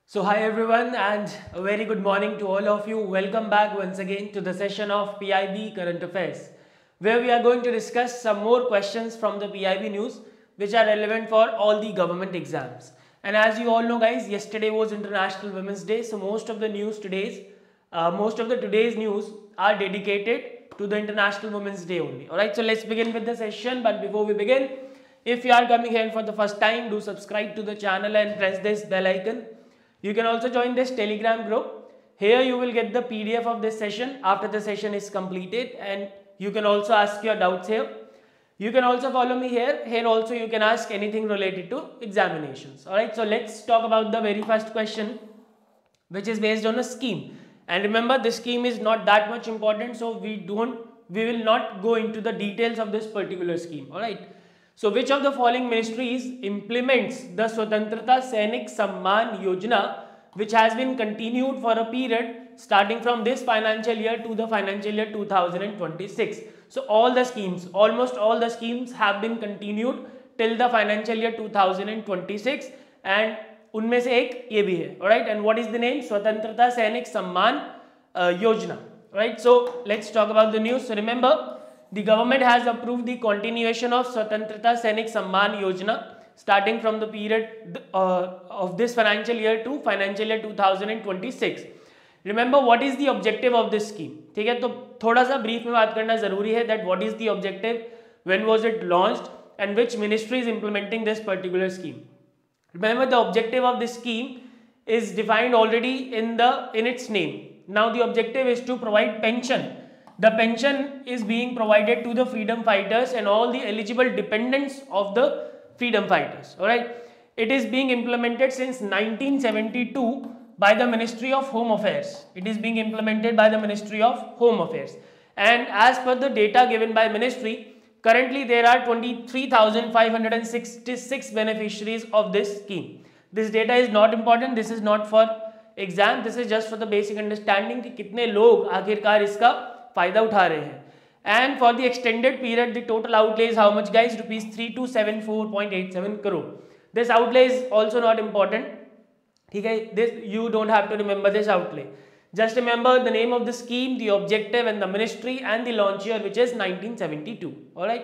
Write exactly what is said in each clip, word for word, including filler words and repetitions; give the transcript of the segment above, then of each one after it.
So hi everyone and a very good morning to all of you. Welcome back once again to the session of P I B Current Affairs, where we are going to discuss some more questions from the P I B news which are relevant for all the government exams. And as you all know guys, yesterday was International Women's Day, so most of the news today's, uh, most of the today's news are dedicated to the International Women's Day only. Alright, so let's begin with the session. But before we begin, if you are coming here for the first time, do subscribe to the channel and press this bell icon. You can also join this Telegram group. Here you will get the P D F of this session after the session is completed, and you can also ask your doubts here. You can also follow me here. Here also you can ask anything related to examinations. Alright, so let's talk about the very first question, which is based on a scheme. And remember, this scheme is not that much important, so we don't we will not go into the details of this particular scheme. Alright. So which of the following ministries implements the Swatantrata Sainik Samman Yojana, which has been continued for a period starting from this financial year to the financial year two thousand twenty-six. So all the schemes, almost all the schemes have been continued till the financial year two thousand twenty-six, and उनमें से एक ये भी है. Alright, and what is the name? Swatantrata Sainik Samman uh, Yojana. Right, so let's talk about the news. So remember, the government has approved the continuation of Swatantrata Sainik Samman Yojana starting from the period uh, of this financial year to financial year two thousand twenty-six. Remember, what is the objective of this scheme? ठीक है, तो थोड़ा सा brief में बात करना जरूरी है that what is the objective, when was it launched, and which ministry is implementing this particular scheme. Remember, the objective of this scheme is defined already in the in its name. Now the objective is to provide pension. The pension is being provided to the freedom fighters and all the eligible dependents of the freedom fighters. Alright, it is being implemented since nineteen seventy-two by the Ministry of Home Affairs. It is being implemented by the Ministry of Home Affairs. And as per the data given by Ministry, currently there are twenty-three thousand five hundred sixty-six beneficiaries of this scheme. This data is not important. This is not for exam. This is just for the basic understanding कि कितने लोग आखिरकार इसका फायदा उठा रहे हैं. And for the extended period, the total outlay is how much, guys? Rupees three two seven four point eight seven crore. This outlay is also not important. ठीक है, this you don't have to remember this outlay. Just remember the name of the scheme, the objective, and the ministry, and the launch year, which is nineteen seventy-two. All right.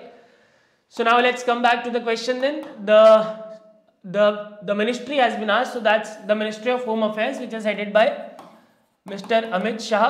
So now let's come back to the question. Then the the the ministry has been asked. So that's the Ministry of Home Affairs, which is headed by Mister Amit Shah.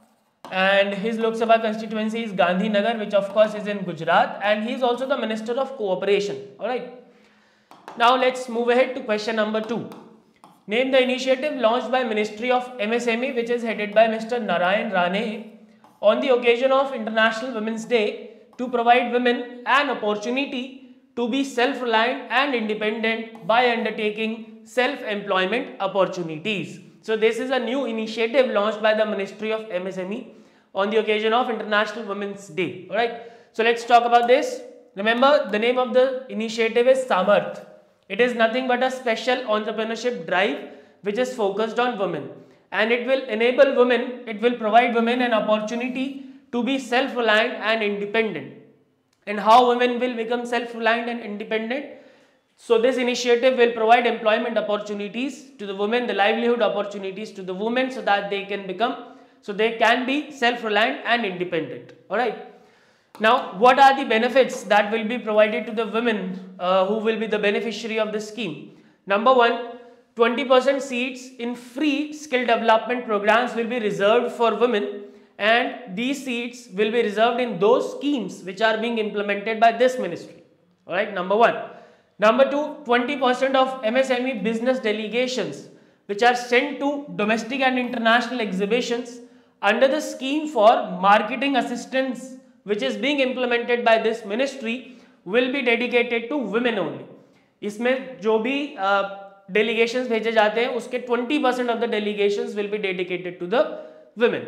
And his Lok Sabha constituency is Gandhinagar, which of course is in Gujarat, and he is also the Minister of Cooperation. Alright. Now let's move ahead to question number two. Name the initiative launched by Ministry of M S M E, which is headed by Mister Narayan Rane, on the occasion of International Women's Day to provide women an opportunity to be self-reliant and independent by undertaking self-employment opportunities. So this is a new initiative launched by the Ministry of M S M E on the occasion of International Women's Day. Alright, so let's talk about this. Remember, the name of the initiative is Samarth. It is nothing but a special entrepreneurship drive which is focused on women, and it will enable women, it will provide women an opportunity to be self-reliant and independent. And how women will become self-reliant and independent? So this initiative will provide employment opportunities to the women, the livelihood opportunities to the women, so that they can become, so they can be self-reliant and independent. Alright. Now, what are the benefits that will be provided to the women uh, who will be the beneficiary of this scheme? Number one, twenty percent seats in free skill development programs will be reserved for women, and these seats will be reserved in those schemes which are being implemented by this ministry. Alright, number one. Number two, twenty percent of M S M E business delegations which are sent to domestic and international exhibitions under the scheme for marketing assistance, which is being implemented by this ministry, will be dedicated to women only. इसमें जो भी delegations भेजे जाते हैं, उसके twenty percent of the delegations will be dedicated to the women.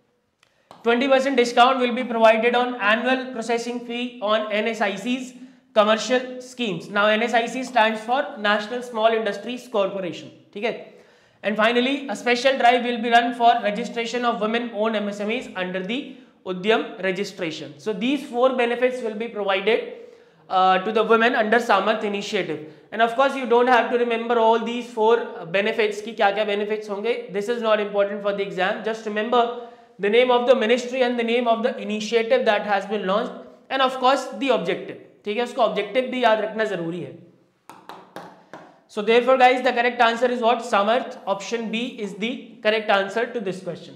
twenty percent discount will be provided on annual processing fee on N S I C's commercial schemes. Now N S I C stands for National Small Industries Corporation. ठीक है. And finally, a special drive will be run for registration of women-owned M S M Es under the Udyam registration. So these four benefits will be provided uh, to the women under Samarth initiative. And of course you don't have to remember all these four benefits ki kya kya benefits honge. This is not important for the exam. Just remember the name of the ministry and the name of the initiative that has been launched, and of course the objective. ठीक है, उसका objective भी याद रखना जरूरी है. So therefore guys, the correct answer is what? Samarth. Option B is the correct answer to this question.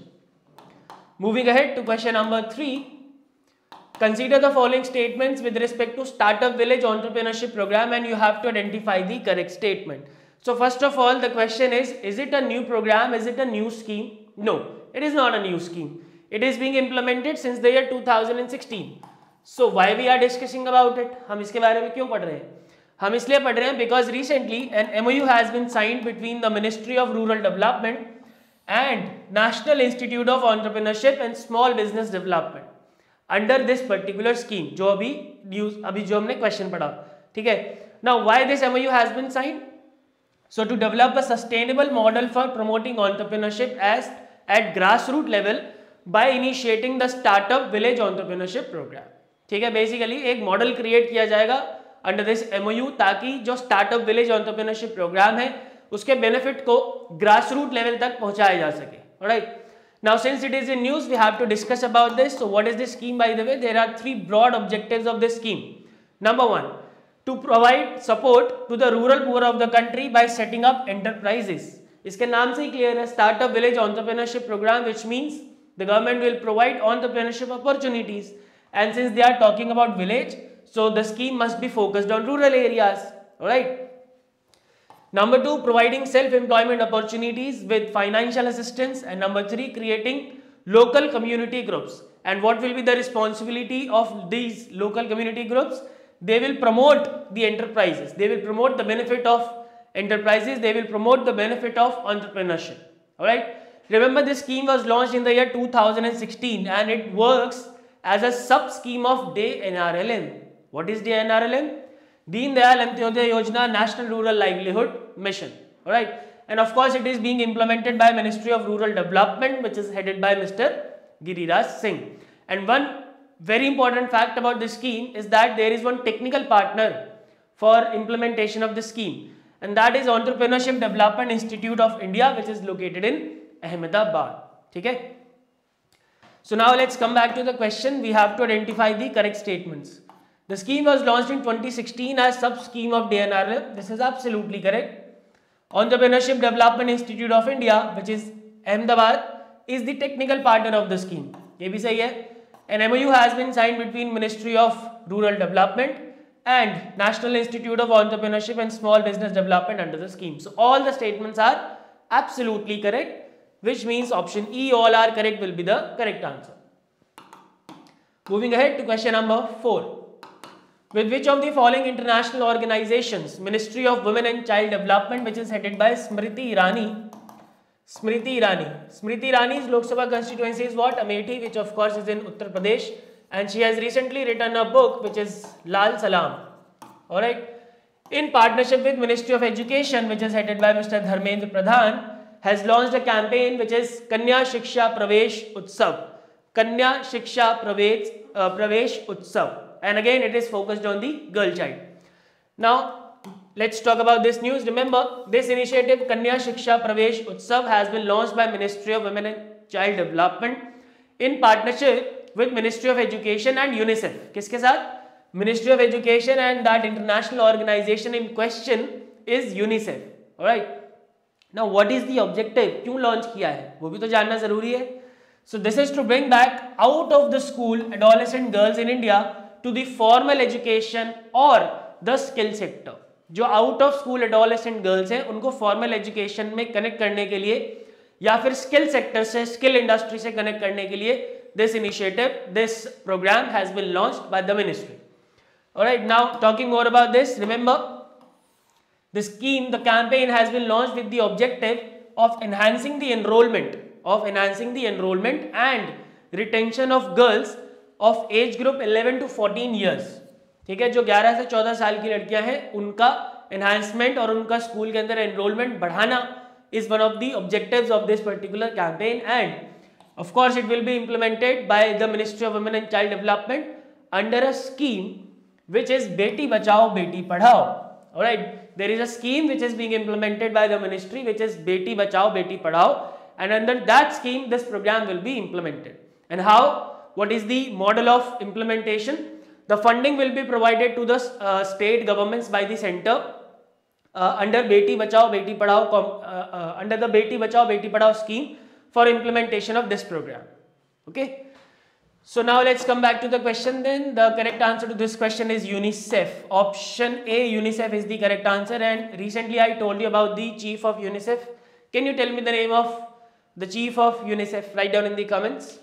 Moving ahead to question number three. Consider the following statements with respect to Startup Village Entrepreneurship Program, and you have to identify the correct statement. So first of all, the question is, is it a new program? Is it a new scheme? No, it is not a new scheme. It is being implemented since the year two thousand sixteen. So why we are discussing about it? हम इसके बारे में क्यों पढ़ रहे हैं? हम इसलिए पढ़ रहे हैं because recently an M O U has been signed between the Ministry of Rural Development and National Institute of Entrepreneurship and Small Business Development under this particular scheme, जो अभी न्यूज अभी जो हमने क्वेश्चन पढ़ा, ठीक है. Now why this M O U has been signed? So to develop a sustainable model for promoting entrepreneurship as at grassroots level by initiating the Startup Village Entrepreneurship Program. ठीक है, basically एक model create किया जाएगा under this MOU, ताकि जो startup village entrepreneurship programme है उसके benefit को ग्रास रूट लेवल तक पहुंचाया जा सके. Alright, now since it is in news we have to discuss about this. So what is this scheme? By the way, there are three broad objectives of this scheme. Number one, to provide support to the rural poor of the country by setting up enterprises. इसके नाम से ही clear है, startup village entrepreneurship programme, which means the government will provide entrepreneurship opportunities. And since they are talking about village, so the scheme must be focused on rural areas. All right. Number two, providing self-employment opportunities with financial assistance, and number three, creating local community groups. And what will be the responsibility of these local community groups? They will promote the enterprises. They will promote the benefit of enterprises. They will promote the benefit of entrepreneurship. All right. Remember, this scheme was launched in the year two thousand sixteen, and it works as a sub scheme of D A N R L M. What is D A N R L M? Deen Dayal Antyodaya Yojana, National Rural Livelihood Mission. Alright, and of course it is being implemented by Ministry of Rural Development, which is headed by Mister Giriraj Singh. And one very important fact about this scheme is that there is one technical partner for implementation of the scheme, and that is Entrepreneurship Development Institute of India, which is located in Ahmedabad. Okay? So now let's come back to the question. We have to identify the correct statements. The scheme was launched in twenty sixteen as sub-scheme of D A N R L M. This is absolutely correct. Entrepreneurship Development Institute of India, which is Ahmedabad, is the technical partner of the scheme. ये भी सही है. An M O U has been signed between Ministry of Rural Development and National Institute of Entrepreneurship and Small Business Development under the scheme. So all the statements are absolutely correct, which means option E, all are correct, will be the correct answer. Moving ahead to question number four. With which of the following international organizations Ministry of Women and Child Development, which is headed by Smriti Irani, Smriti Irani, Smriti Irani's Lok Sabha constituency is what? Amethi, which of course is in Uttar Pradesh, and she has recently written a book which is Lal Salam. Alright, in partnership with Ministry of Education, which is headed by Mister Dharmendra Pradhan, has launched a campaign which is Kanya Shiksha Pravesh Utsav. Kanya Shiksha Pravesh, uh, Pravesh Utsav. And again, it is focused on the girl child. Now, let's talk about this news. Remember, this initiative, Kanya Shiksha Pravesh Utsav, has been launched by Ministry of Women and Child Development in partnership with Ministry of Education and UNICEF. किसके साथ? Ministry of Education and that international organization in question is UNICEF. Alright. Now what is the objective? क्यों launch किया है वो भी तो जानना जरूरी है. So this is to bring back out of the school adolescent girls in India to the formal education or the skill sector. जो out of school adolescent girls हैं उनको फॉर्मल एजुकेशन में कनेक्ट करने के लिए या फिर स्किल सेक्टर से, स्किल इंडस्ट्री से कनेक्ट करने के लिए this initiative, this program has been launched by the ministry. Alright, now talking more about this, remember the scheme, the campaign has been launched with the objective of enhancing the enrollment, of enhancing the enrollment and retention of girls of age group eleven to fourteen years. ठीक है, जो ग्यारह से चौदह साल की लड़कियां हैं उनका enhancement और उनका स्कूल के अंदर enrollment बढ़ाना is one of the objectives of this particular campaign, and of course it will be implemented by the Ministry of Women and Child Development under a scheme which is Beti Bachao Beti Padhao. Alright, there is a scheme which is being implemented by the ministry, which is Beti Bachao Beti Padhao, and under that scheme this program will be implemented. And how? What is the model of implementation? The funding will be provided to the uh, state governments by the center uh, under Beti Bachao Beti Padhao uh, uh, under the Beti Bachao Beti Padhao scheme for implementation of this program. Okay. So now let's come back to the question then. The correct answer to this question is UNICEF. Option A, UNICEF is the correct answer, and recently I told you about the chief of UNICEF. Can you tell me the name of the chief of UNICEF? Write down in the comments.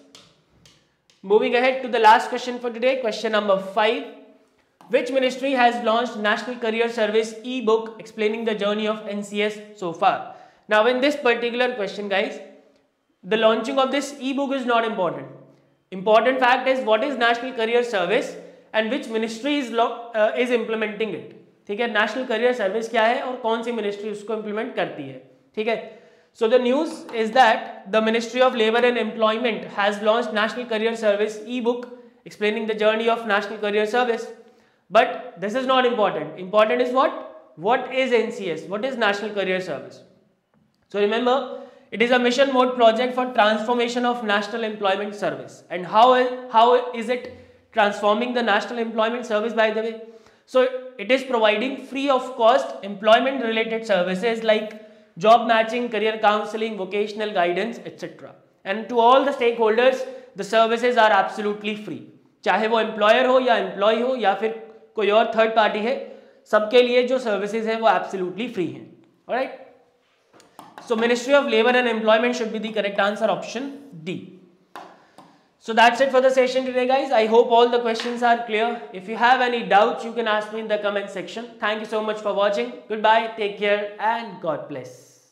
Moving ahead to the last question for today, question number five. Which ministry has launched National Career Service e-book explaining the journey of N C S so far? Now in this particular question, guys, the launching of this e-book is not important. Important fact is what is National Career Service and which ministry is uh, is implementing it. ठीक है, National Career Service क्या है और कौन सी ministry उसको implement करती है. ठीक है. So the news is that the Ministry of Labour and Employment has launched National Career Service e-book explaining the journey of National Career Service. But this is not important. Important is what? What is N C S? What is National Career Service? So remember, it is a mission mode project for transformation of National Employment Service. And how, how is it transforming the National Employment Service, by the way? So it is providing free of cost employment related services like job matching, career counseling, vocational guidance, et cetera. And to all the stakeholders, the services are absolutely free. चाहे वो employer हो या employee हो या फिर कोई और third party है, सबके लिए जो services हैं वो absolutely free हैं. Alright? So Ministry of Labour and Employment should be the correct answer, option D. So that's it for the session today, guys. I hope all the questions are clear. If you have any doubts, you can ask me in the comment section. Thank you so much for watching. Goodbye, take care, and God bless.